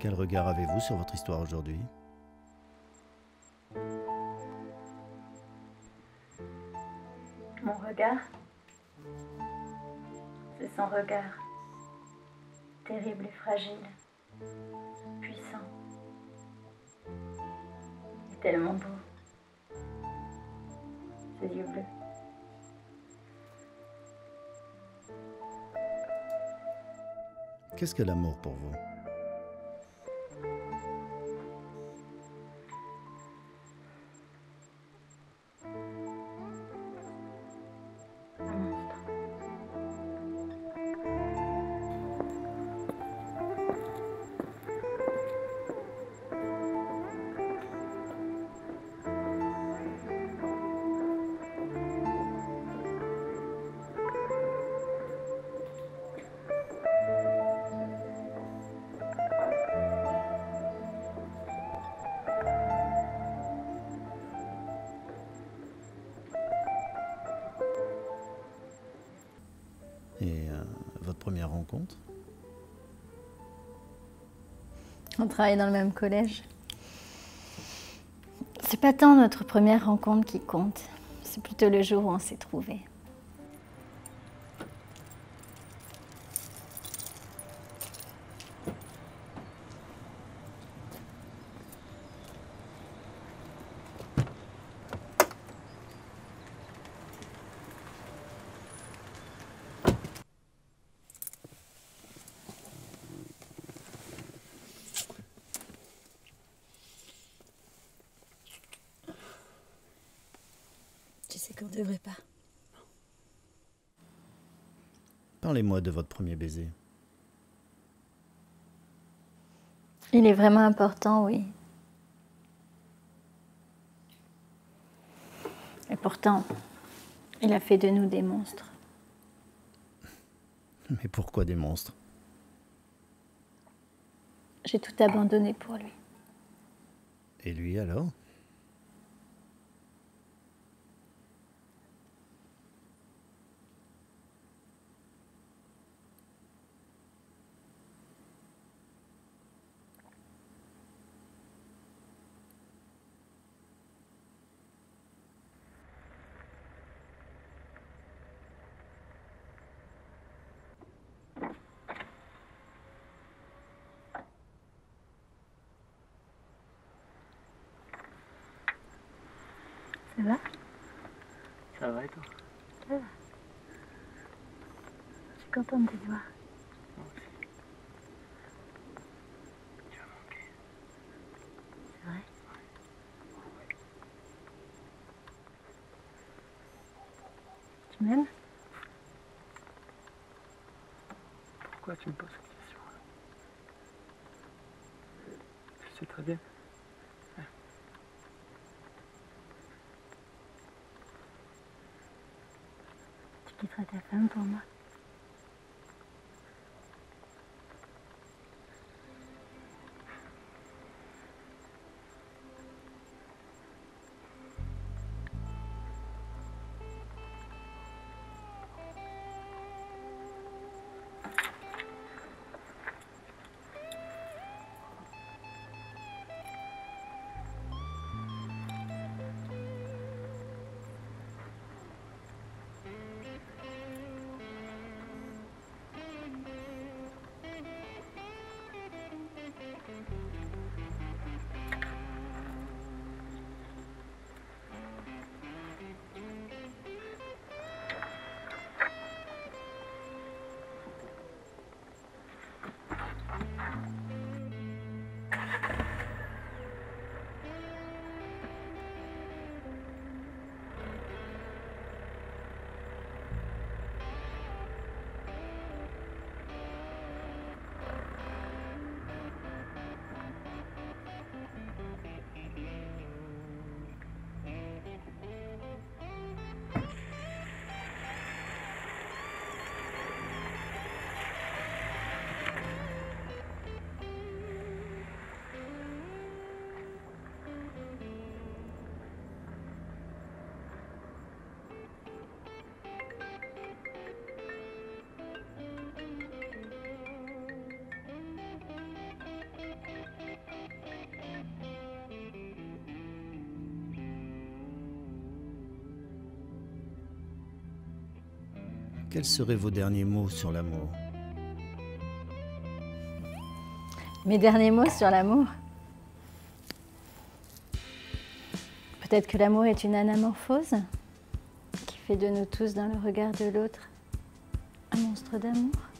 Quel regard avez-vous sur votre histoire aujourd'hui? Mon regard, c'est son regard, terrible et fragile, puissant, et tellement beau, ses yeux bleus. Qu'est-ce que l'amour pour vous? Un monstre. Et votre première rencontre? On travaille dans le même collège. C'est pas tant notre première rencontre qui compte, c'est plutôt le jour où on s'est trouvés. Tu sais qu'on devrait pas. Parlez-moi de votre premier baiser. Il est vraiment important, oui. Et pourtant, il a fait de nous des monstres. Mais pourquoi des monstres? J'ai tout abandonné pour lui. Et lui alors? Ça va? Ça va et toi? Ça va. Je suis contente de te voir. Moi aussi. Tu as manqué. C'est vrai? Tu m'aimes? Pourquoi tu me poses cette question? Tu sais très bien. Tu quitterais ta femme pour moi? Quels seraient vos derniers mots sur l'amour? Mes derniers mots sur l'amour. Peut-être que l'amour est une anamorphose qui fait de nous tous, dans le regard de l'autre, un monstre d'amour.